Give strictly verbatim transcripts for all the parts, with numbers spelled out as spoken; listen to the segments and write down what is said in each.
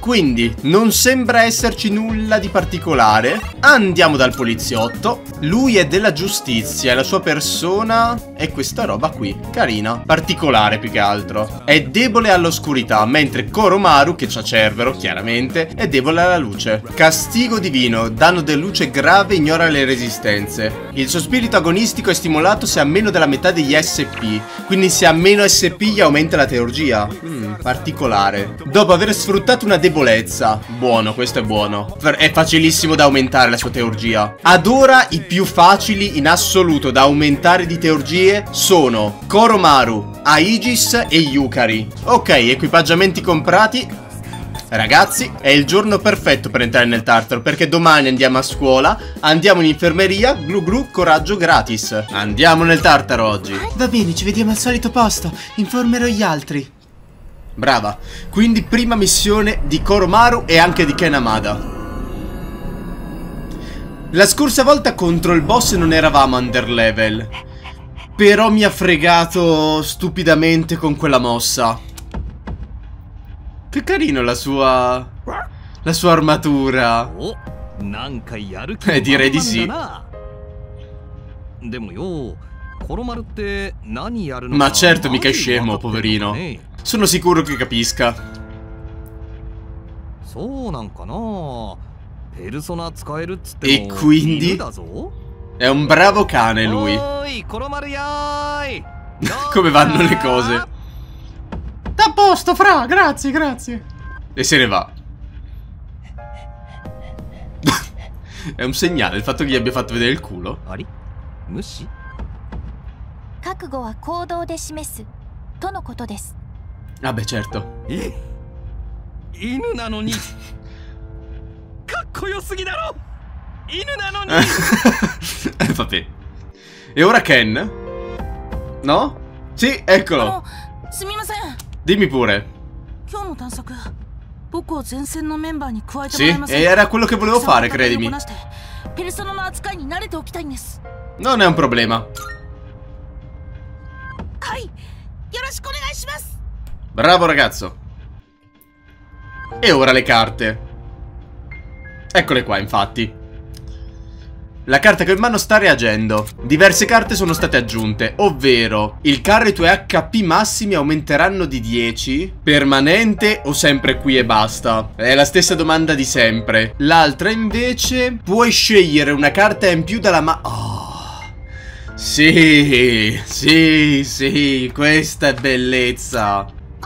Quindi non sembra esserci nulla di particolare. Andiamo dal poliziotto. Lui è della giustizia e la sua persona è questa roba qui, carina, particolare più che altro. È debole all'oscurità, mentre Koromaru, che c'ha Cerbero chiaramente, è debole alla luce. Castigo divino, danno di luce grave, ignora le resistenze. Il suo spirito agonistico è stimolato se ha meno della metà degli S P, quindi se ha meno S P gli aumenta la teurgia. Mm, particolare. Dopo aver sfruttato una debolezza. Buono, questo è buono. È facilissimo da aumentare la sua teurgia. Ad ora i più facili in assoluto da aumentare di teurgie sono Koromaru, Aegis e Yukari. Ok, equipaggiamenti comprati. Ragazzi, è il giorno perfetto per entrare nel Tartaro, perché domani andiamo a scuola, andiamo in infermeria, glu glu, coraggio gratis. Andiamo nel Tartaro oggi. Va bene, ci vediamo al solito posto, informerò gli altri. Brava. Quindi prima missione di Koromaru e anche di Ken Hamada. La scorsa volta contro il boss non eravamo under level, però mi ha fregato stupidamente con quella mossa. Che carino la sua... la sua armatura. Eh, direi di sì. Ma certo, mica è scemo, poverino. Sono sicuro che capisca. E quindi... è un bravo cane lui. Come vanno le cose? A posto, fra, grazie, grazie. E se ne va. È un segnale il fatto che gli abbia fatto vedere il culo. Ah beh, certo. Eh, vabbè. E ora Ken? No? Sì, eccolo. Dimmi pure. Sì, e era quello che volevo fare, credimi. Non è un problema. Bravo ragazzo. E ora le carte. Eccole qua, infatti. La carta che ho in mano sta reagendo. Diverse carte sono state aggiunte, ovvero il carro e i tuoi H P massimi aumenteranno di dieci. Permanente o sempre qui e basta? È la stessa domanda di sempre. L'altra invece, puoi scegliere una carta in più dalla ma... Oh, sì, sì, sì, questa è bellezza.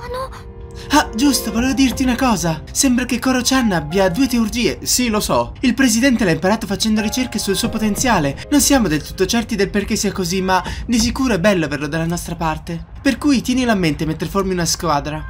Ah, giusto, volevo dirti una cosa. Sembra che Koro-chan abbia due teurgie. Sì, lo so. Il presidente l'ha imparato facendo ricerche sul suo potenziale. Non siamo del tutto certi del perché sia così, ma di sicuro è bello averlo dalla nostra parte. Per cui tienilo a mente mentre formi una squadra.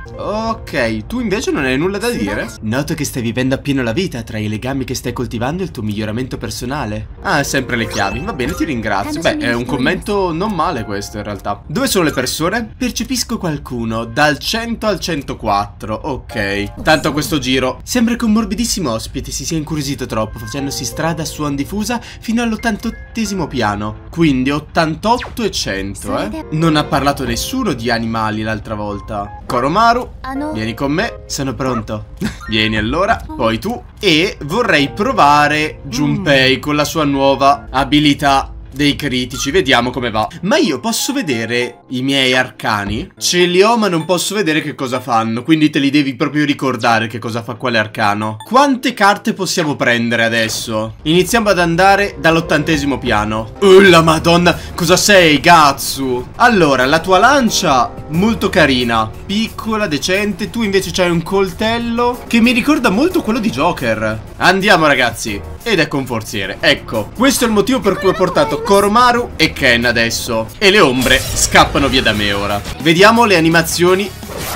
Ok, tu invece non hai nulla da dire? Noto che stai vivendo appieno la vita tra i legami che stai coltivando e il tuo miglioramento personale. Ah, sempre le chiavi. Va bene, ti ringrazio. Beh, è un commento non male questo in realtà. Dove sono le persone? Percepisco qualcuno. Dal cento al centoquattro. Ok. Tanto a questo giro sembra che un morbidissimo ospite si sia incuriosito troppo, facendosi strada a suon diffusa fino all'ottantottesimo piano. Quindi ottantotto e cento, eh. Non ha parlato nessuno di animali l'altra volta. Koromaru, vieni con me. Sono pronto. Vieni allora. Poi tu. E vorrei provare Junpei con la sua nuova abilità dei critici. Vediamo come va. Ma io posso vedere i miei arcani? Ce li ho ma non posso vedere che cosa fanno, quindi te li devi proprio ricordare che cosa fa quale arcano. Quante carte possiamo prendere adesso? Iniziamo ad andare dall'ottantesimo piano. Oh la madonna, cosa sei Gatsu? Allora, la tua lancia molto carina, piccola, decente. Tu invece c'hai un coltello che mi ricorda molto quello di Joker. Andiamo ragazzi. Ed ecco un forziere. Ecco, questo è il motivo per cui ho portato Koromaru e Ken adesso. E le ombre scappano via da me ora. Vediamo le animazioni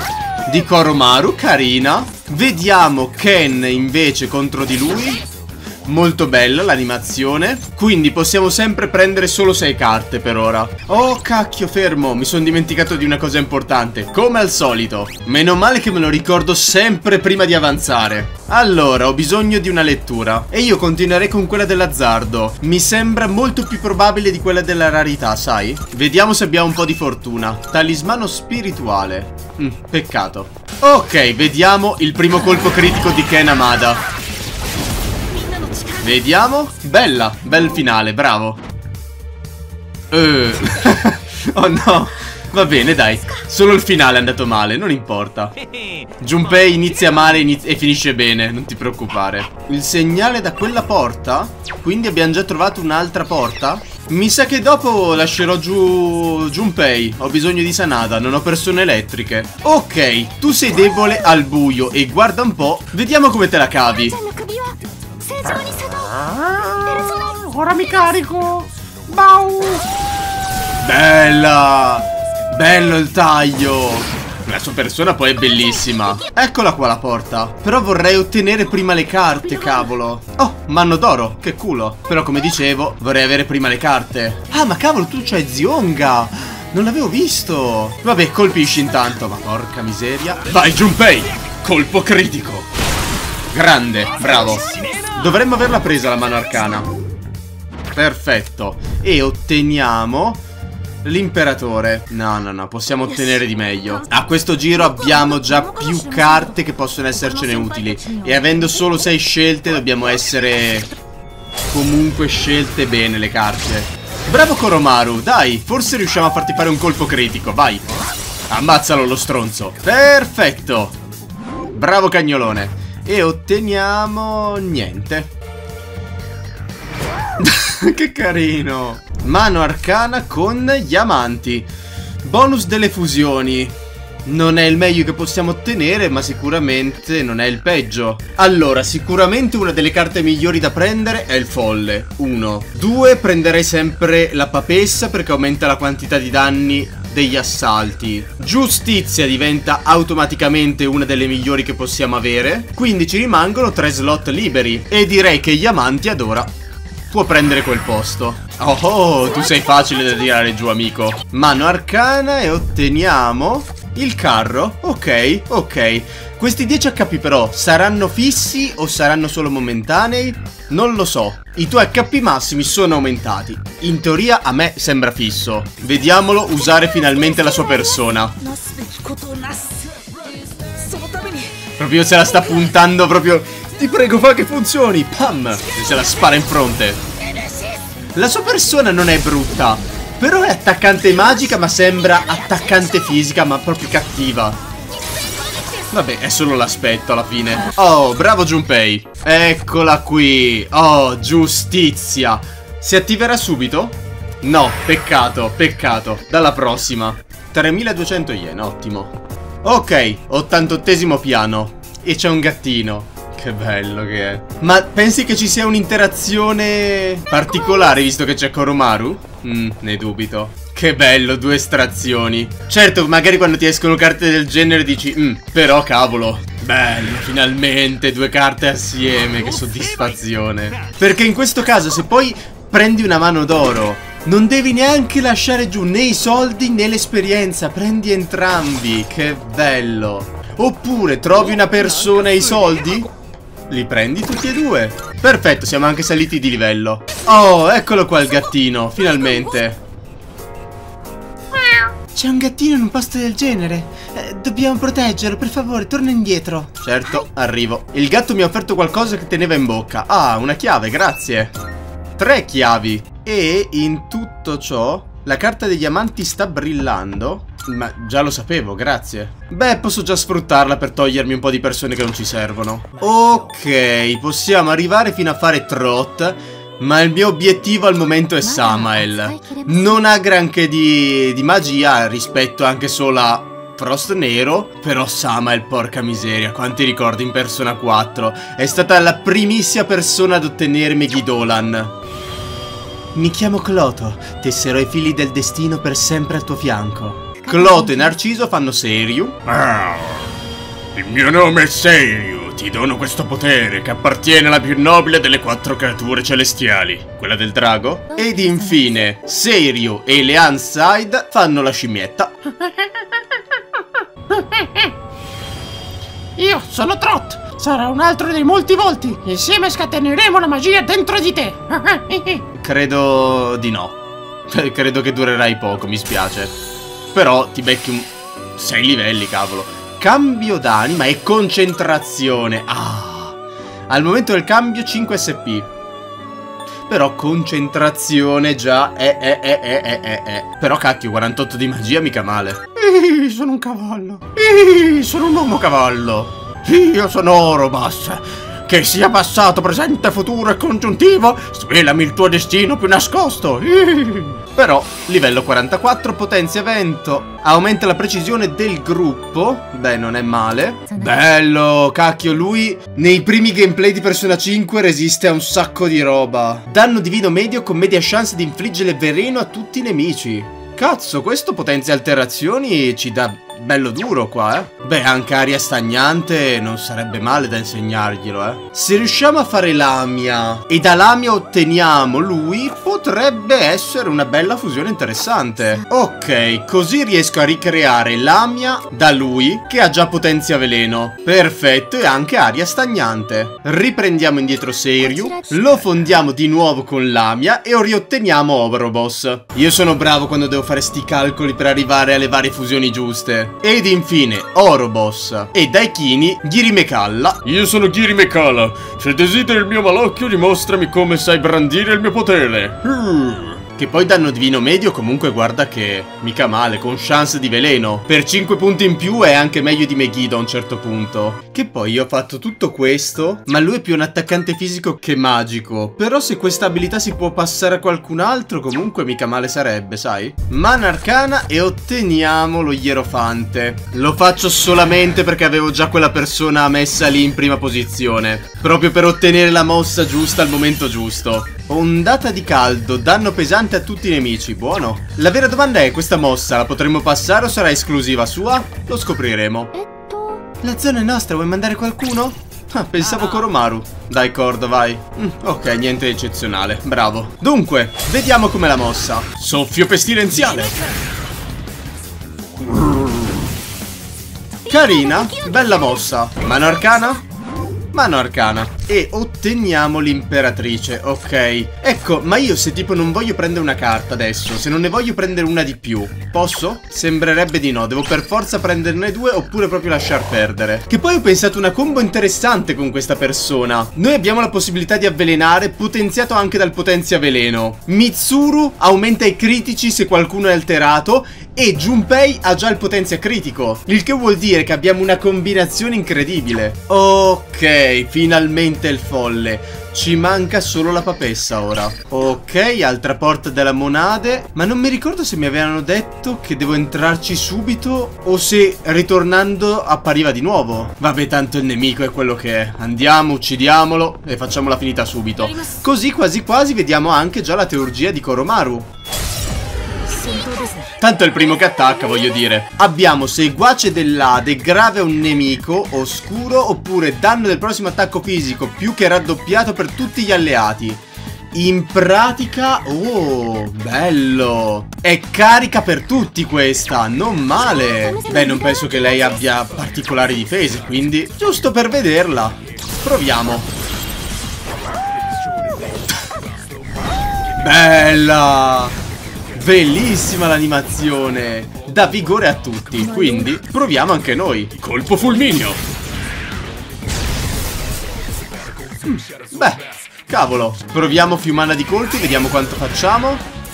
di Koromaru, carina. Vediamo Ken invece contro di lui. Molto bella l'animazione. Quindi possiamo sempre prendere solo sei carte per ora. Oh cacchio, fermo, mi sono dimenticato di una cosa importante. Come al solito. Meno male che me lo ricordo sempre prima di avanzare. Allora, ho bisogno di una lettura. E io continuerei con quella dell'azzardo. Mi sembra molto più probabile di quella della rarità, sai? Vediamo se abbiamo un po' di fortuna. Talismano spirituale. mm, Peccato. Ok, vediamo il primo colpo critico di Ken Hamada. Vediamo. Bella, bel finale, bravo. uh. Oh no. Va bene, dai. Solo il finale è andato male, non importa. Junpei inizia male iniz e finisce bene, non ti preoccupare. Il segnale da quella porta? Quindi abbiamo già trovato un'altra porta? Mi sa che dopo lascerò giù Junpei. Ho bisogno di Sanada, non ho persone elettriche. Ok, tu sei debole al buio e guarda un po', vediamo come te la cavi. Ora mi carico. Bau. Bella! Bello il taglio! La sua persona poi è bellissima. Eccola qua la porta. Però vorrei ottenere prima le carte, cavolo. Oh, manno d'oro, che culo. Però come dicevo, vorrei avere prima le carte. Ah, ma cavolo, tu c'hai Zionga. Non l'avevo visto. Vabbè, colpisci intanto. Ma porca miseria. Vai, Junpei! Colpo critico. Grande, bravo. Dovremmo averla presa la mano arcana. Perfetto. E otteniamo l'imperatore. No, no, no, possiamo ottenere di meglio. A questo giro abbiamo già più carte che possono essercene utili. E avendo solo sei scelte dobbiamo essere comunque scelte bene le carte. Bravo Koromaru, dai, forse riusciamo a farti fare un colpo critico, vai. Ammazzalo lo stronzo. Perfetto. Bravo cagnolone. E otteniamo niente. Che carino. Mano arcana con gli amanti. Bonus delle fusioni. Non è il meglio che possiamo ottenere, ma sicuramente non è il peggio. Allora, sicuramente una delle carte migliori da prendere è il folle. Uno. Due, prenderei sempre la papessa perché aumenta la quantità di danni degli assalti. Giustizia diventa automaticamente una delle migliori che possiamo avere. Quindi ci rimangono tre slot liberi. E direi che gli amanti ad ora può prendere quel posto. Oh, oh, tu sei facile da tirare giù, amico. Mano arcana e otteniamo il carro. Ok, ok. Questi dieci H P però saranno fissi o saranno solo momentanei? Non lo so. I tuoi H P massimi sono aumentati. In teoria a me sembra fisso. Vediamolo usare finalmente la sua persona. Proprio se la sta puntando proprio. Ti prego, fa che funzioni. Pam. E se la spara in fronte. La sua persona non è brutta, però è attaccante magica, ma sembra attaccante fisica, ma proprio cattiva. Vabbè, è solo l'aspetto alla fine. Oh, bravo Junpei. Eccola qui. Oh, giustizia. Si attiverà subito? No, peccato, peccato. Dalla prossima. tremiladuecento yen, ottimo. Ok, ottantottesimo piano. E c'è un gattino. Che bello che è. Ma pensi che ci sia un'interazione particolare visto che c'è Koromaru? Mm, ne dubito. Che bello, due estrazioni. Certo, magari quando ti escono carte del genere dici mm, però cavolo, bello, finalmente due carte assieme, che soddisfazione. Perché in questo caso se poi prendi una mano d'oro non devi neanche lasciare giù né i soldi né l'esperienza. Prendi entrambi, che bello. Oppure trovi una persona e i soldi, li prendi tutti e due. Perfetto, siamo anche saliti di livello. Oh, eccolo qua il gattino, finalmente. C'è un gattino in un posto del genere. eh, Dobbiamo proteggerlo, per favore, torna indietro. Certo, arrivo. Il gatto mi ha offerto qualcosa che teneva in bocca. Ah, una chiave, grazie. Tre chiavi. E in tutto ciò la carta degli amanti sta brillando. Ma già lo sapevo, grazie. Beh, posso già sfruttarla per togliermi un po' di persone che non ci servono. Ok, possiamo arrivare fino a fare Trot, ma il mio obiettivo al momento è Samael. Non ha granché di, di magia rispetto anche solo a Frost Nero, però Samael, porca miseria, quanti ricordi in Persona quattro. È stata la primissima persona ad ottenere Megiddolan. Mi chiamo Cloto, tesserò i fili del destino per sempre al tuo fianco. Cloto e Narciso fanno Seiryu. Ah, il mio nome è Seiryu, ti dono questo potere che appartiene alla più nobile delle quattro creature celestiali, quella del drago. Ed infine Seiryu e Lean Side fanno la scimmietta. Io sono Trot, sarà un altro dei molti volti. Insieme scateneremo la magia dentro di te. Credo di no. Credo che durerai poco, mi spiace. Però ti becchi un... sei livelli, cavolo. cambio d'anima e concentrazione. Ah, al momento del cambio cinque S P. Però concentrazione già è, è, è, è, è, è, è. Però cacchio, quarantotto di magia mica male. Ih, sono un cavallo. Ih, sono un uomo cavallo. Io sono Orobos. Che sia passato, presente, futuro e congiuntivo, svelami il tuo destino più nascosto. Ih. Però, livello quarantaquattro, potenzia vento, aumenta la precisione del gruppo. Beh, non è male. Bello, cacchio, lui nei primi gameplay di Persona cinque resiste a un sacco di roba. Danno divino medio con media chance di infliggere veleno a tutti i nemici. Cazzo, questo potenzia alterazioni ci dà bello duro qua, eh. Beh, anche aria stagnante non sarebbe male da insegnarglielo, eh. Se riusciamo a fare Lamia e da Lamia otteniamo lui, potrebbe essere una bella fusione interessante. Ok, così riesco a ricreare Lamia da lui, che ha già potenzia veleno. Perfetto, e anche aria stagnante. Riprendiamo indietro Seiryu, lo fondiamo di nuovo con Lamia e riotteniamo Orobos. Io sono bravo quando devo fare sti calcoli per arrivare alle varie fusioni giuste. Ed infine Orobos e Daikini Girimekalla. Io sono Girimekalla. Se desideri il mio malocchio, dimostrami come sai brandire il mio potere. uh. Che poi danno divino medio, comunque guarda che mica male, con chance di veleno. Per cinque punti in più è anche meglio di Megiddo a un certo punto. Che poi io ho fatto tutto questo, ma lui è più un attaccante fisico che magico. Però se questa abilità si può passare a qualcun altro, comunque mica male sarebbe, sai? Mana arcana e otteniamo lo Ierofante. Lo faccio solamente perché avevo già quella persona messa lì in prima posizione, proprio per ottenere la mossa giusta al momento giusto. Ondata di caldo, danno pesante a tutti i nemici, buono. La vera domanda è, questa mossa la potremo passare o sarà esclusiva sua? Lo scopriremo. La zona è nostra, vuoi mandare qualcuno? Ah, pensavo Koromaru. Dai, Cordo, vai. Mm, ok, niente di eccezionale, bravo. Dunque, vediamo com'è la mossa. Soffio pestilenziale. Carina, bella mossa. Mano arcana? Mano arcana. E otteniamo l'imperatrice. Ok. Ecco, ma io se tipo non voglio prendere una carta adesso, se non ne voglio prendere una di più, posso? Sembrerebbe di no. Devo per forza prenderne due oppure proprio lasciar perdere. Che poi ho pensato una combo interessante con questa persona. Noi abbiamo la possibilità di avvelenare, potenziato anche dal potenzia veleno. Mitsuru aumenta i critici se qualcuno è alterato e Junpei ha già il potenzia critico, il che vuol dire che abbiamo una combinazione incredibile. Ok, finalmente il folle. Ci manca solo la papessa ora. Ok, altra porta della monade. Ma non mi ricordo se mi avevano detto che devo entrarci subito o se ritornando appariva di nuovo. Vabbè, tanto il nemico è quello che è. Andiamo, uccidiamolo e facciamola finita subito. Così quasi quasi vediamo anche già la teurgia di Koromaru. Tanto è il primo che attacca, voglio dire. Abbiamo seguace dell'Ade, grave a un nemico, oscuro, oppure danno del prossimo attacco fisico più che raddoppiato per tutti gli alleati. In pratica, oh, bello. È carica per tutti questa, non male. Beh, non penso che lei abbia particolari difese, quindi giusto per vederla. Proviamo. Bella. Bellissima l'animazione. Dà vigore a tutti, quindi proviamo anche noi. Colpo fulmineo. mm, Beh, cavolo. Proviamo fiumana di colpi, vediamo quanto facciamo.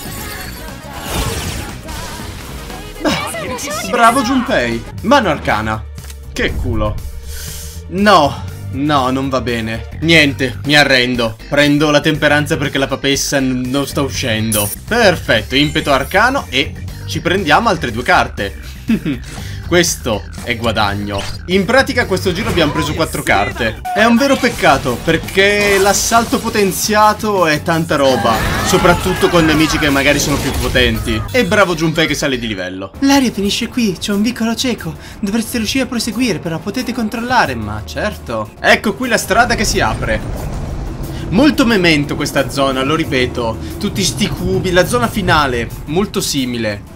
Beh, bravo Junpei. Mano arcana. Che culo. No, no, non va bene. Niente, mi arrendo. Prendo la temperanza perché la papessa non sta uscendo. Perfetto, impeto arcano e ci prendiamo altre due carte. Questo è guadagno. In pratica questo giro abbiamo preso quattro carte. È un vero peccato perché l'assalto potenziato è tanta roba, soprattutto con nemici che magari sono più potenti. E bravo Junpei che sale di livello. L'aria finisce qui, c'è un vicolo cieco. Dovreste riuscire a proseguire, però potete controllare. Ma certo. Ecco qui la strada che si apre. Molto Memento questa zona, lo ripeto. Tutti sti cubi, la zona finale, molto simile.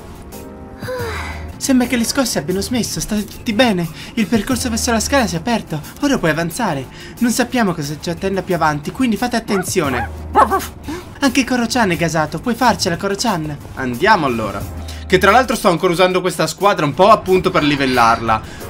Sembra che le scosse abbiano smesso, state tutti bene. Il percorso verso la scala si è aperto, ora puoi avanzare. Non sappiamo cosa ci attenda più avanti, quindi fate attenzione. Anche Koro-chan è gasato, puoi farcela Koro-chan. Andiamo allora. Che tra l'altro sto ancora usando questa squadra un po' appunto per livellarla.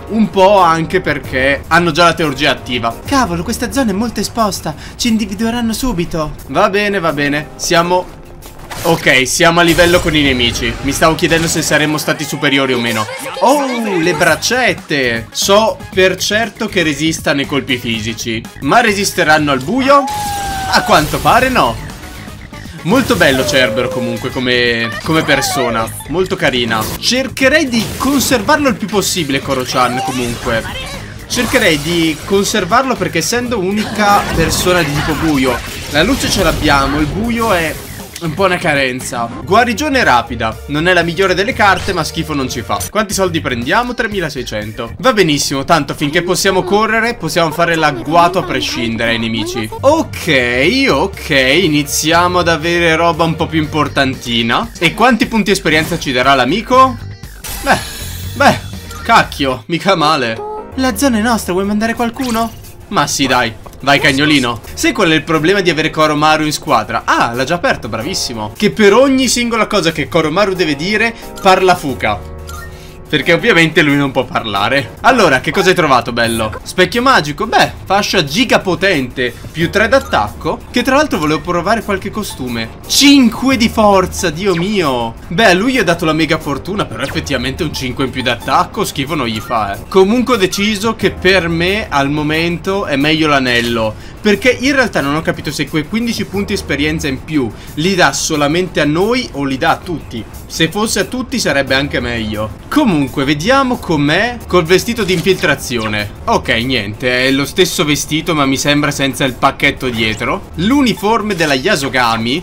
un po' anche perché hanno già la teurgia attiva. Cavolo, questa zona è molto esposta. Ci individueranno subito. Va bene, va bene. Siamo... Ok, siamo a livello con i nemici. Mi stavo chiedendo se saremmo stati superiori o meno. Oh, le braccette. So per certo che resistano ai colpi fisici. Ma resisteranno al buio? A quanto pare no. Molto bello Cerbero comunque come, come persona. Molto carina. Cercherei di conservarlo il più possibile Koro-chan comunque. Cercherei di conservarlo perché essendo unica persona di tipo buio, la luce ce l'abbiamo, il buio è un po' una carenza. Guarigione rapida. Non è la migliore delle carte, ma schifo non ci fa. Quanti soldi prendiamo? tremilaseicento. Va benissimo, tanto finché possiamo correre possiamo fare l'agguato a prescindere ai nemici. Ok, ok, iniziamo ad avere roba un po' più importantina. E quanti punti esperienza ci darà l'amico? Beh, beh, cacchio, mica male. La zona è nostra, vuoi mandare qualcuno? Ma sì, dai. Vai cagnolino. Sai qual è il problema di avere Koromaru in squadra? Ah, l'ha già aperto, bravissimo. Che per ogni singola cosa che Koromaru deve dire parla Fuka, perché ovviamente lui non può parlare. Allora, che cosa hai trovato, bello? Specchio magico? Beh, fascia giga potente, più tre d'attacco. Che tra l'altro volevo provare qualche costume. cinque di forza, Dio mio. Beh, a lui gli ho dato la mega fortuna, però effettivamente un cinque in più d'attacco schifo non gli fa, eh. Comunque ho deciso che per me al momento è meglio l'anello, perché in realtà non ho capito se quei quindici punti esperienza in più li dà solamente a noi o li dà a tutti. Se fosse a tutti sarebbe anche meglio. Comunque vediamo com'è col vestito di infiltrazione. Ok, niente, è lo stesso vestito ma mi sembra senza il pacchetto dietro. L'uniforme della Yasogami.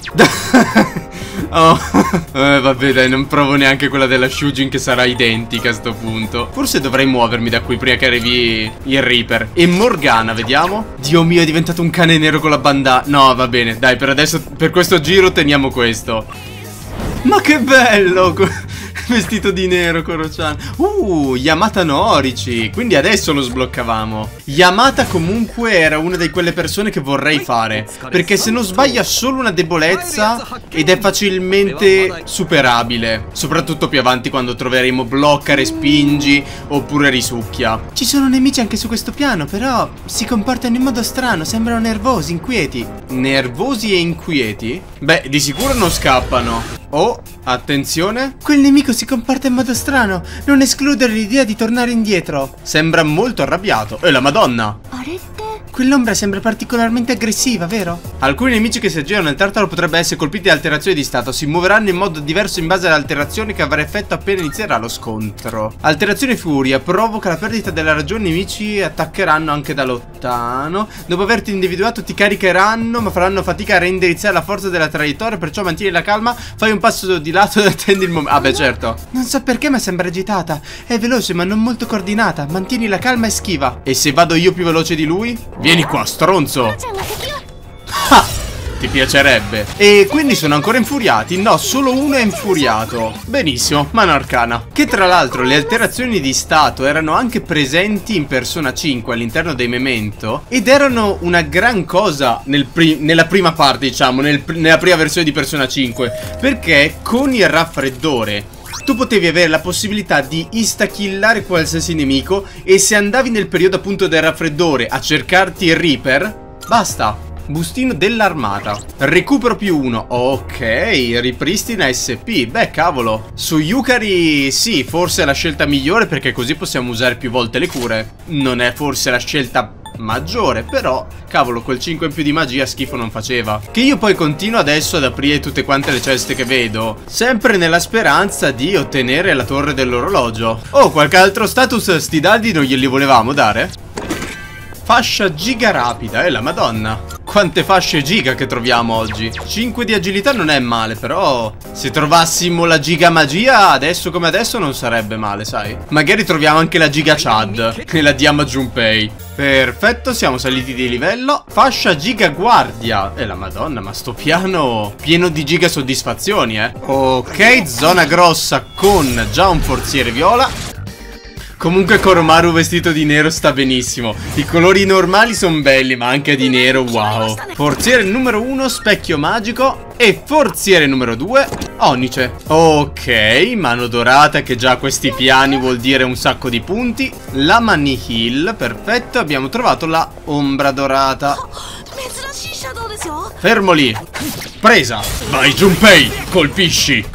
Oh, eh, vabbè dai, non provo neanche quella della Shujin che sarà identica a sto punto. Forse dovrei muovermi da qui prima che arrivi il Reaper. E Morgana, vediamo. Dio mio, è diventato un cane nero con la bandana. No, va bene, dai, per adesso, per questo giro teniamo questo. Ma che bello! Vestito di nero, Koro-chan. Uh, Yamata no Orichi. Quindi adesso lo sbloccavamo. Yamata comunque era una di quelle persone che vorrei fare, perché se non sbaglio ha solo una debolezza ed è facilmente superabile. Soprattutto più avanti quando troveremo blocca, respingi oppure risucchia. Ci sono nemici anche su questo piano, però si comportano in modo strano. Sembrano nervosi, inquieti. Nervosi e inquieti? Beh, di sicuro non scappano. Oh, attenzione. Quel nemico si comporta in modo strano. Non escludere l'idea di tornare indietro. Sembra molto arrabbiato. E la madonna. Quell'ombra sembra particolarmente aggressiva, vero? Alcuni nemici che si aggirano nel Tartaro potrebbero essere colpiti da alterazioni di stato. Si muoveranno in modo diverso in base all'alterazione che avrà effetto appena inizierà lo scontro. Alterazione furia. Provoca la perdita della ragione. I nemici attaccheranno anche da lontano. Dopo averti individuato ti caricheranno, ma faranno fatica a reindirizzare la forza della traiettoria. Perciò mantieni la calma. Fai un passo di lato e attendi il momento. Ah beh, certo. Non so perché ma sembra agitata. È veloce ma non molto coordinata. Mantieni la calma e schiva. E se vado io più veloce di lui? Vieni qua, stronzo. Ah, ti piacerebbe. E quindi sono ancora infuriati? No, solo uno è infuriato. Benissimo, mano arcana. Che tra l'altro le alterazioni di stato erano anche presenti in Persona cinque all'interno dei Memento, ed erano una gran cosa nel pri nella prima parte, diciamo, nel pr nella prima versione di Persona cinque, perché con il raffreddore tu potevi avere la possibilità di instakillare qualsiasi nemico, e se andavi nel periodo appunto del raffreddore a cercarti il Reaper, basta, bustino dell'armata, recupero più uno. Ok, ripristina S P. Beh, cavolo, su Yukari sì, forse è la scelta migliore, perché così possiamo usare più volte le cure. Non è forse la scelta maggiore, però cavolo, quel cinque in più di magia schifo non faceva. Che io poi continuo adesso ad aprire tutte quante le ceste che vedo, sempre nella speranza di ottenere la torre dell'orologio. Oh, qualche altro status sti dardi non glieli volevamo dare? Fascia giga rapida, e la madonna. Quante fasce giga che troviamo oggi. cinque di agilità non è male, però se trovassimo la giga magia adesso come adesso non sarebbe male, sai. Magari troviamo anche la giga Chad e la diamo a Junpei. Perfetto, siamo saliti di livello. Fascia giga guardia. E la madonna, ma sto piano pieno di giga soddisfazioni, eh. Ok, zona grossa con già un forziere viola. Comunque Koromaru vestito di nero sta benissimo. I colori normali sono belli, ma anche di nero, wow. Forziere numero uno, specchio magico. E forziere numero due, Onice. Ok, mano dorata che già a questi piani vuol dire un sacco di punti. La Manihil, perfetto. Abbiamo trovato la ombra dorata. Fermo lì. Presa. Vai Junpei, colpisci.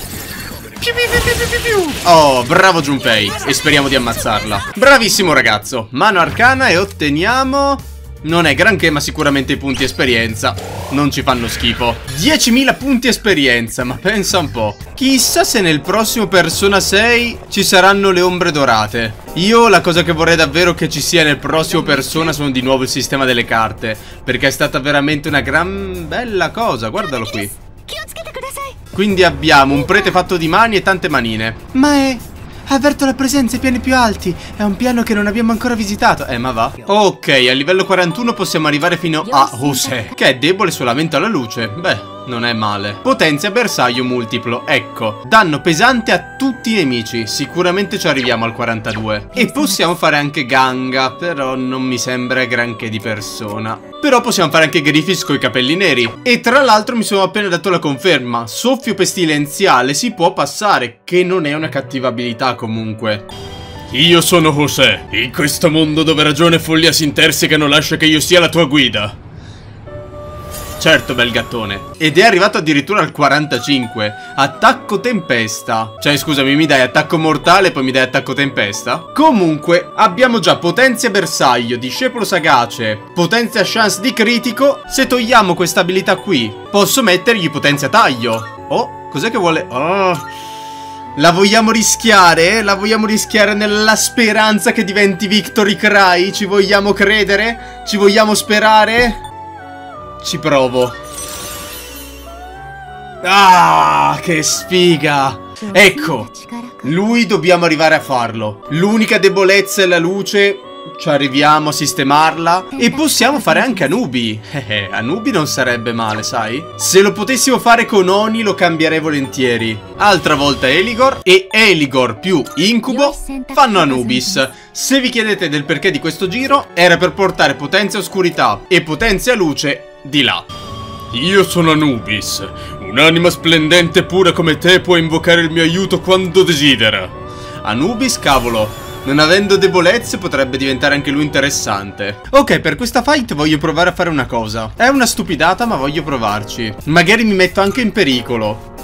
Oh, bravo Junpei. E speriamo di ammazzarla. Bravissimo ragazzo. Mano arcana e otteniamo... Non è granché, ma sicuramente i punti esperienza non ci fanno schifo. diecimila punti esperienza, ma pensa un po'. Chissà se nel prossimo Persona sei ci saranno le ombre dorate. Io la cosa che vorrei davvero che ci sia nel prossimo Persona sono di nuovo il sistema delle carte, perché è stata veramente una gran bella cosa, guardalo qui. Quindi abbiamo un prete fatto di mani e tante manine. Ma è... Avverto la presenza ai piani più alti. È un piano che non abbiamo ancora visitato. Eh, ma va. Ok, a livello quarantuno possiamo arrivare fino a José, che è debole solamente alla luce. Beh, non è male. Potenzia bersaglio multiplo. Ecco, danno pesante a tutti i nemici. Sicuramente ci arriviamo al quarantadue. E possiamo fare anche Ganga, però non mi sembra granché di persona. Però possiamo fare anche Griffiths coi capelli neri. E tra l'altro mi sono appena dato la conferma. Soffio pestilenziale si può passare, che non è una cattiva abilità comunque. Io sono José, in questo mondo dove ragione e follia si intersecano lascia che io sia la tua guida. Certo, bel gattone. Ed è arrivato addirittura al quarantacinque. Attacco tempesta. Cioè, scusami, mi dai attacco mortale e poi mi dai attacco tempesta? Comunque, abbiamo già potenzia bersaglio, discepolo sagace, potenzia chance di critico. Se togliamo questa abilità qui, posso mettergli potenzia taglio. Oh, cos'è che vuole? Oh... La vogliamo rischiare? La vogliamo rischiare nella speranza che diventi Victory Cry? Ci vogliamo credere? Ci vogliamo sperare? Ci provo. Ah, che sfiga. Ecco, lui dobbiamo arrivare a farlo. L'unica debolezza è la luce. Ci arriviamo a sistemarla. E possiamo fare anche Anubi. Eh, Anubi non sarebbe male, sai? Se lo potessimo fare con Oni lo cambierei volentieri. Altra volta Eligor. E Eligor più Incubo fanno Anubis. Se vi chiedete del perché di questo giro, era per portare potenzia oscurità e potenzia luce di là. Io sono Anubis. Un'anima splendente e pura come te può invocare il mio aiuto quando desidera. Anubis, cavolo. Non avendo debolezze potrebbe diventare anche lui interessante. Ok, per questa fight voglio provare a fare una cosa. È una stupidata ma voglio provarci. Magari mi metto anche in pericolo.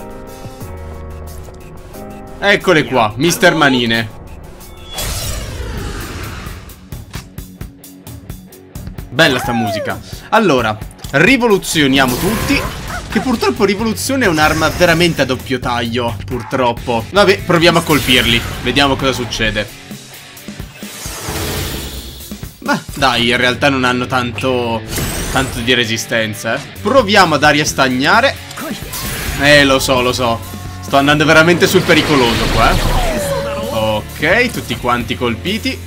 Eccole qua, mister Manine. Bella sta musica. Allora, rivoluzioniamo tutti. Che purtroppo rivoluzione è un'arma veramente a doppio taglio. Purtroppo. Vabbè, proviamo a colpirli. Vediamo cosa succede. Beh, dai, in realtà non hanno tanto tanto di resistenza, eh. Proviamo a dargli a stagnare. Eh, lo so, lo so. Sto andando veramente sul pericoloso qua, eh. Ok, tutti quanti colpiti.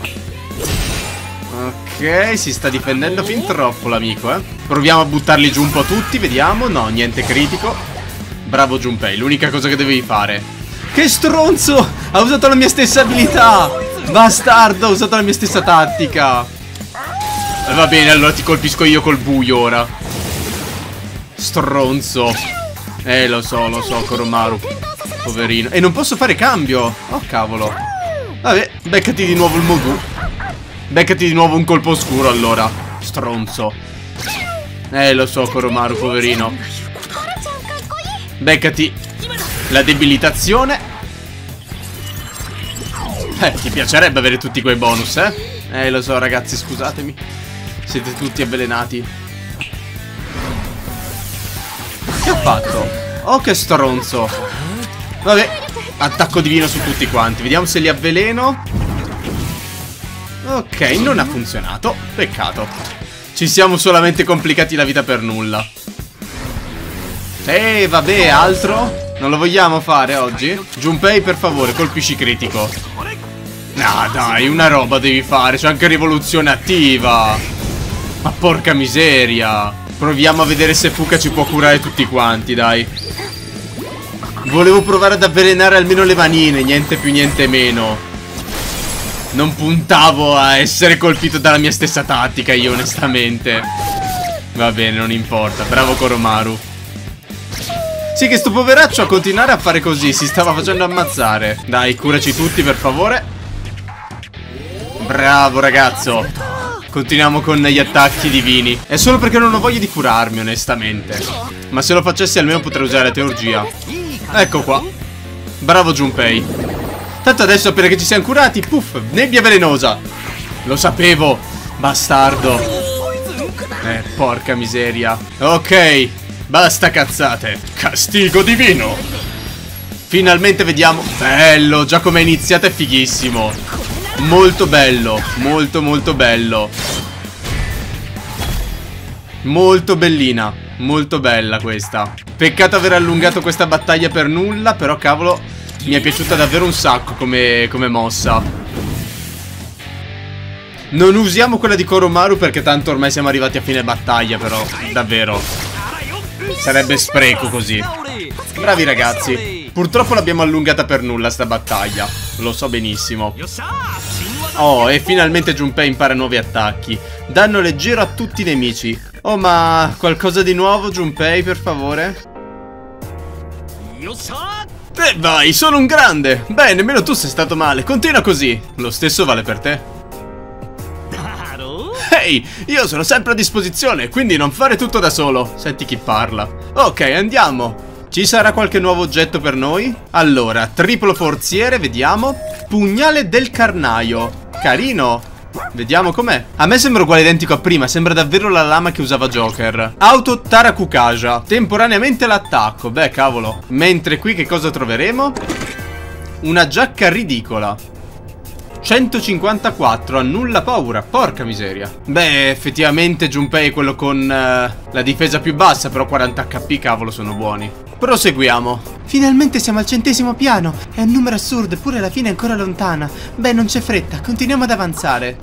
Ok, si sta difendendo fin troppo l'amico, eh. Proviamo a buttarli giù un po' tutti, vediamo. No, niente critico. Bravo Junpei, l'unica cosa che devi fare. Che stronzo! Ha usato la mia stessa abilità! Bastardo, ha usato la mia stessa tattica. E va bene, allora ti colpisco io col buio ora. Stronzo. Eh, lo so, lo so, Koromaru. Poverino. E non posso fare cambio. Oh, cavolo. Vabbè, beccati di nuovo il Mogu. Beccati di nuovo un colpo oscuro, allora. Stronzo. Eh, lo so, Koromaru, poverino. Beccati la debilitazione. Eh, ti piacerebbe avere tutti quei bonus, eh? Eh, lo so, ragazzi, scusatemi. Siete tutti avvelenati. Che ho fatto? Oh, che stronzo. Vabbè, attacco divino su tutti quanti. Vediamo se li avveleno. Ok, non ha funzionato. Peccato. Ci siamo solamente complicati la vita per nulla. Eh, vabbè, altro? Non lo vogliamo fare oggi? Junpei, per favore, colpisci critico. Ah, dai, una roba devi fare. C'è anche rivoluzione attiva. Ma porca miseria. Proviamo a vedere se Fuka ci può curare tutti quanti, dai. Volevo provare ad avvelenare almeno le manine, niente più niente meno. Non puntavo a essere colpito dalla mia stessa tattica io, onestamente. Va bene, non importa. Bravo Koromaru. Sì, che sto poveraccio a continuare a fare così. Si stava facendo ammazzare. Dai, curaci tutti, per favore. Bravo, ragazzo. Continuiamo con gli attacchi divini. È solo perché non ho voglia di curarmi, onestamente. Ma se lo facessi almeno potrei usare la teurgia. Ecco qua. Bravo Junpei. Tanto adesso appena che ci siamo curati, puff, nebbia velenosa. Lo sapevo, bastardo. Eh, porca miseria. Ok, basta cazzate. Castigo divino. Finalmente vediamo. Bello, già come è iniziato è fighissimo. Molto bello, molto molto bello. Molto bellina, molto bella questa. Peccato aver allungato questa battaglia per nulla, però cavolo, mi è piaciuta davvero un sacco come, come mossa. Non usiamo quella di Koromaru perché tanto ormai siamo arrivati a fine battaglia, però davvero sarebbe spreco così. Bravi ragazzi. Purtroppo l'abbiamo allungata per nulla sta battaglia. Lo so benissimo. Oh, e finalmente Junpei impara nuovi attacchi. Danno leggero a tutti i nemici. Oh, ma qualcosa di nuovo, Junpei, per favore? E vai, sono un grande. Beh, nemmeno tu sei stato male. Continua così. Lo stesso vale per te. Ehi, io sono sempre a disposizione, quindi non fare tutto da solo. Senti chi parla. Ok, andiamo. Ci sarà qualche nuovo oggetto per noi? Allora, triplo forziere, vediamo. Pugnale del carnaio. Carino. Vediamo com'è. A me sembra uguale identico a prima. Sembra davvero la lama che usava Joker. Auto Tarakukaja. Temporaneamente l'attacco. Beh, cavolo. Mentre qui che cosa troveremo? Una giacca ridicola. centocinquantaquattro, annulla paura. Porca miseria. Beh, effettivamente Junpei è quello con uh, la difesa più bassa, però quaranta H P, cavolo, sono buoni. Proseguiamo. Finalmente siamo al centesimo piano. È un numero assurdo, eppure la fine è ancora lontana. Beh, non c'è fretta, continuiamo ad avanzare.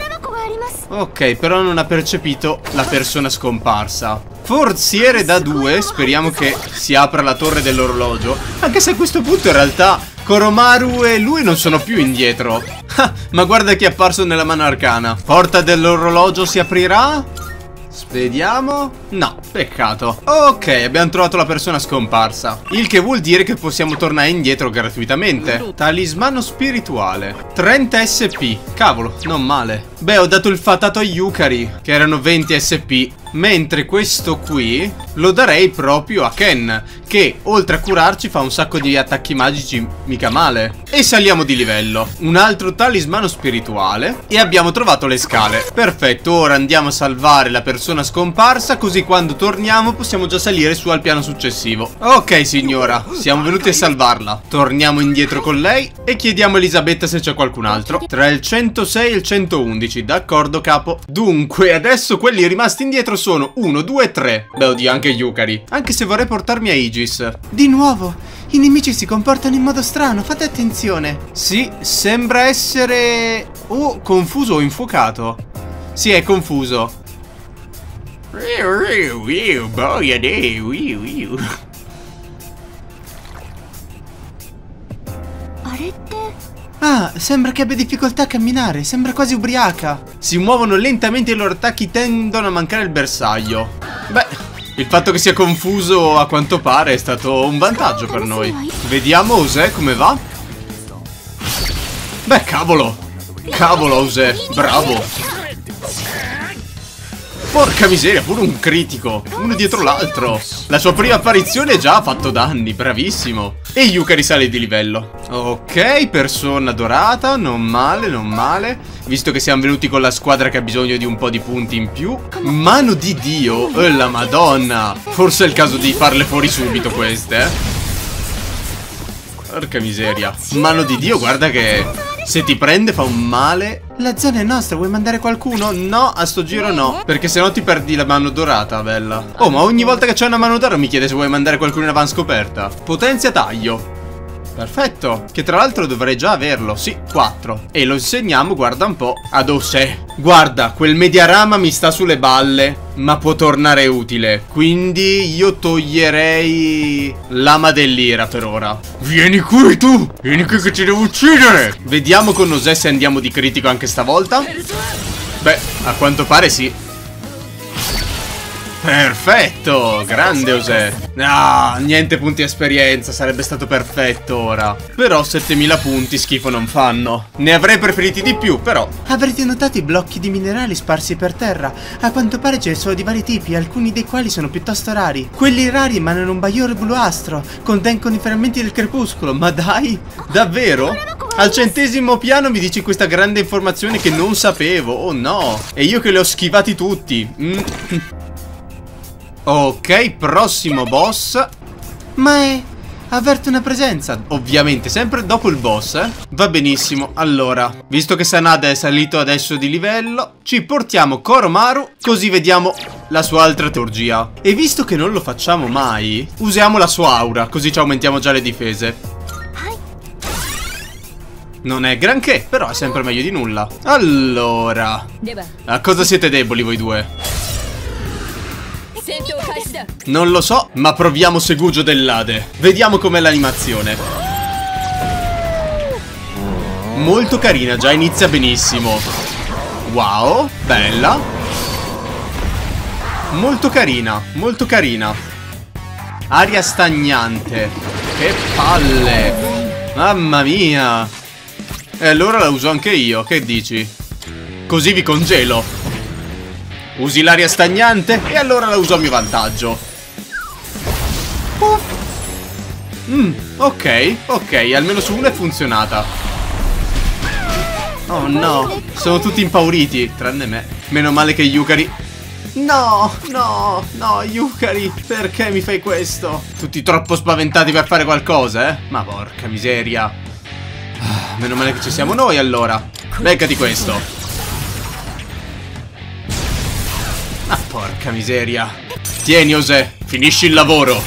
Ok, però non ha percepito la persona scomparsa. Forziere da due, speriamo che si apra la torre dell'orologio. Anche se a questo punto in realtà Koromaru e lui non sono più indietro. Ah, ma guarda chi è apparso nella mano arcana. Porta dell'orologio si aprirà? Vediamo. No, peccato. Ok, abbiamo trovato la persona scomparsa. Il che vuol dire che possiamo tornare indietro gratuitamente. Talismano spirituale, trenta S P. Cavolo, non male. Beh, ho dato il fatato a Yukari, che erano venti S P. Mentre questo qui lo darei proprio a Ken, che oltre a curarci fa un sacco di attacchi magici mica male. E saliamo di livello. Un altro talismano spirituale. E abbiamo trovato le scale. Perfetto, ora andiamo a salvare la persona scomparsa, così quando torniamo possiamo già salire su al piano successivo. Ok signora, siamo venuti a salvarla. Torniamo indietro con lei e chiediamo a Elisabetta se c'è qualcun altro. Tra il centosei e il centoundici. D'accordo capo. Dunque adesso quelli rimasti indietro sono uno, due, tre. Beh oddio, anche Yukari. Anche se vorrei portarmi a Aegis. Di nuovo, i nemici si comportano in modo strano, fate attenzione. Sì, sembra essere o confuso o infuocato. Sì, è confuso. Ah, sembra che abbia difficoltà a camminare, sembra quasi ubriaca. Si muovono lentamente e i loro attacchi tendono a mancare il bersaglio. Beh, il fatto che sia confuso a quanto pare è stato un vantaggio per noi. Vediamo Ose come va. Beh, cavolo. Cavolo Ose, bravo. Porca miseria, pure un critico. Uno dietro l'altro. La sua prima apparizione già ha fatto danni, bravissimo. E Yukari sale di livello. Ok, persona dorata, non male, non male. Visto che siamo venuti con la squadra che ha bisogno di un po' di punti in più. Mano di Dio, oh la madonna. Forse è il caso di farle fuori subito queste, eh. Porca miseria. Mano di Dio, guarda che se ti prende fa un male. La zona è nostra, vuoi mandare qualcuno? No, a sto giro no, perché sennò ti perdi la mano dorata, bella. Oh, ma ogni volta che c'è una mano d'oro mi chiede se vuoi mandare qualcuno in avanscoperta. Potenzia taglio. Perfetto, che tra l'altro dovrei già averlo, sì, quattro. E lo insegniamo, guarda un po', ad Ose. Guarda, quel mediarama mi sta sulle balle, ma può tornare utile. Quindi io toglierei l'ama dell'ira per ora. Vieni qui tu, vieni qui che ti devo uccidere. Vediamo con Ose se andiamo di critico anche stavolta. Beh, a quanto pare sì. Perfetto, grande José. Ah, niente punti esperienza, sarebbe stato perfetto ora. Però settemila punti schifo non fanno. Ne avrei preferiti di più, però. Avrete notato i blocchi di minerali sparsi per terra? A quanto pare ce ne sono di vari tipi, alcuni dei quali sono piuttosto rari. Quelli rari emanano un bagliore bluastro, contengono i frammenti del crepuscolo, ma dai! Davvero? Al centesimo piano mi dici questa grande informazione che non sapevo, oh no! E io che li ho schivati tutti. Mm. Ok, prossimo boss. Ma è... Avverte una presenza, ovviamente sempre dopo il boss, eh? Va benissimo, allora, visto che Sanada è salito adesso di livello, ci portiamo Koromaru, così vediamo la sua altra teurgia. E visto che non lo facciamo mai, usiamo la sua aura, così ci aumentiamo già le difese. Non è granché, però è sempre meglio di nulla. Allora, a cosa siete deboli voi due? Non lo so, ma proviamo Segugio dell'Ade. Vediamo com'è l'animazione. Molto carina, già inizia benissimo. Wow, bella. Molto carina, molto carina. Aria stagnante. Che palle. Mamma mia. E allora la uso anche io, che dici? Così vi congelo. Usi l'aria stagnante e allora la uso a mio vantaggio. Mm, ok, ok, almeno su una è funzionata. Oh no, sono tutti impauriti, tranne me. Meno male che Yukari... No, no, no, Yukari, perché mi fai questo? Tutti troppo spaventati per fare qualcosa, eh? Ma porca miseria. Ah, meno male che ci siamo noi allora. Beccati questo. Ah, porca miseria. Tieni, José, finisci il lavoro.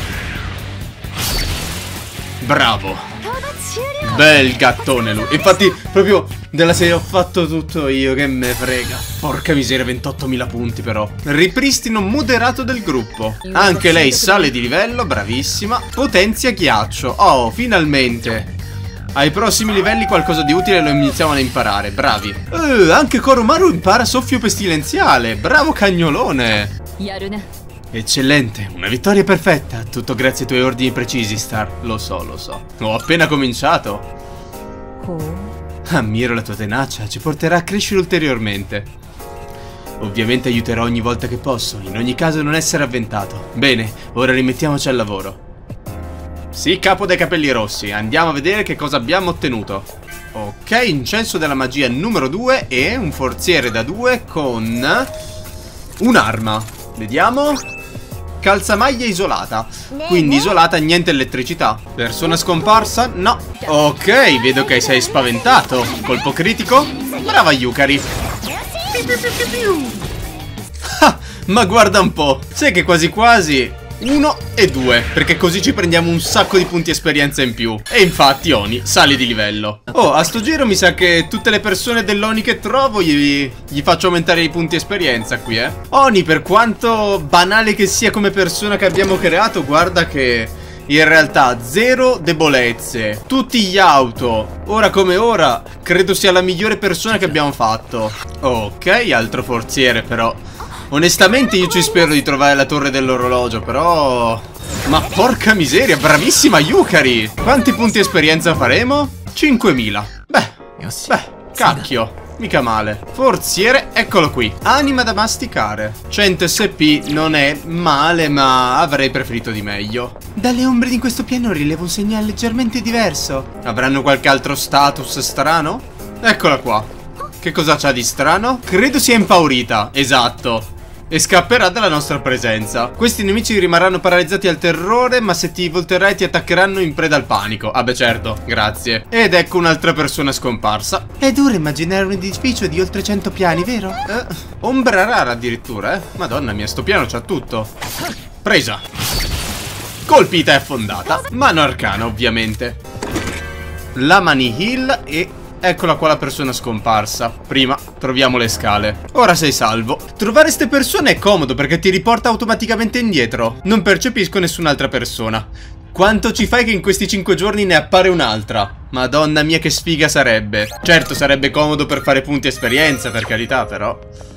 Bravo. Bel gattone lui. Infatti, proprio della serie ho fatto tutto io, che me frega. Porca miseria, ventottomila punti però. Ripristino moderato del gruppo. Anche lei sale di livello, bravissima. Potenzia ghiaccio. Oh, finalmente. Ai prossimi livelli qualcosa di utile lo iniziamo a imparare, bravi. Uh, anche Koromaru impara soffio pestilenziale. Bravo cagnolone. Eccellente, una vittoria perfetta. Tutto grazie ai tuoi ordini precisi, Star. Lo so, lo so. Ho appena cominciato. Ammiro la tua tenacia, ci porterà a crescere ulteriormente. Ovviamente aiuterò ogni volta che posso, in ogni caso non essere avventato. Bene, ora rimettiamoci al lavoro. Sì, capo dai capelli rossi, andiamo a vedere che cosa abbiamo ottenuto. Ok, incenso della magia numero due e un forziere da due con un'arma. Vediamo. Calzamaglia isolata. Quindi isolata, niente elettricità. Persona scomparsa? No. Ok, vedo che sei spaventato. Colpo critico? Brava Yukari. Ah, ma guarda un po'. Sai che quasi quasi uno e due, perché così ci prendiamo un sacco di punti esperienza in più. E infatti Oni sali di livello. Oh, a sto giro mi sa che tutte le persone dell'Oni che trovo gli, gli faccio aumentare i punti esperienza qui, eh. Oni, per quanto banale che sia come persona che abbiamo creato, guarda che in realtà zero debolezze, tutti gli auto. Ora come ora credo sia la migliore persona che abbiamo fatto. Ok, altro forziere però. Onestamente io ci spero di trovare la torre dell'orologio, però... Ma porca miseria, bravissima Yukari! Quanti punti esperienza faremo? cinquemila. Beh, beh, cacchio, mica male. Forziere, eccolo qui. Anima da masticare. cento S P non è male, ma avrei preferito di meglio. Dalle ombre di questo piano rilevo un segnale leggermente diverso. Avranno qualche altro status strano? Eccola qua. Che cosa c'ha di strano? Credo sia impaurita, esatto. E scapperà dalla nostra presenza. Questi nemici rimarranno paralizzati al terrore, ma se ti volterai ti attaccheranno in preda al panico. Ah beh certo, grazie. Ed ecco un'altra persona scomparsa. È duro immaginare un edificio di oltre cento piani, vero? Eh, ombra rara addirittura, eh. Madonna mia, sto piano c'ha tutto. Presa. Colpita e affondata. Mano arcana ovviamente. La Mani Hill e... eccola qua la persona scomparsa. Prima troviamo le scale. Ora sei salvo. Trovare ste persone è comodo perché ti riporta automaticamente indietro. Non percepisco nessun'altra persona. Quanto ci fai che in questi cinque giorni ne appare un'altra? Madonna mia che sfiga sarebbe. Certo sarebbe comodo per fare punti esperienza, per carità, però